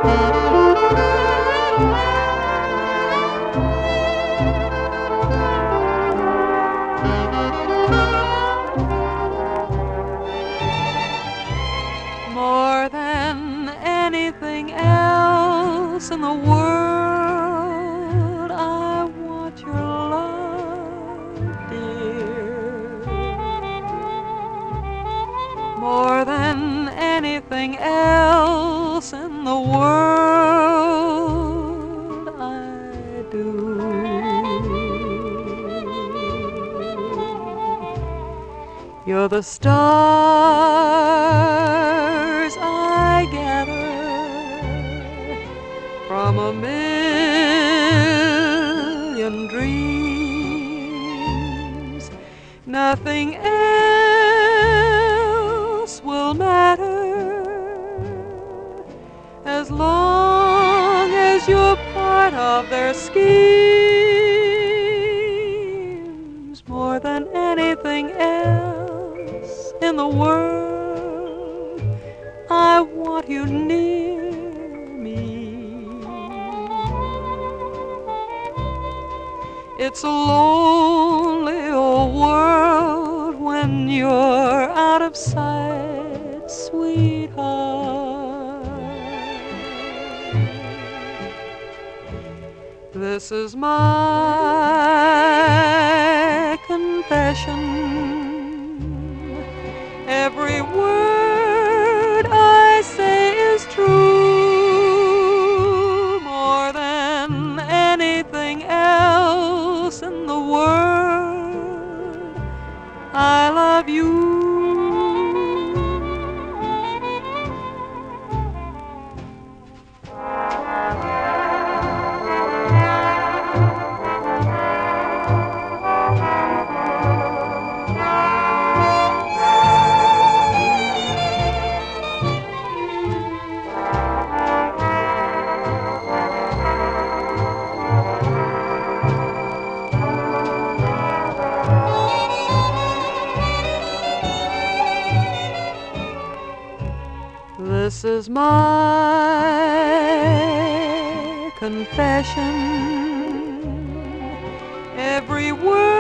More than anything else in the world, I want your love, dear. More than anything else in the world, I do. You're the stars I gather from a million dreams. Nothing else will matter as long as you're part of their schemes. More than anything else in the world, I want you near me. It's a lonely old world when you're out of sight, sweetheart. This is my confession. Every word I say is true. More than anything else in the world, I love you. This is my confession. Every word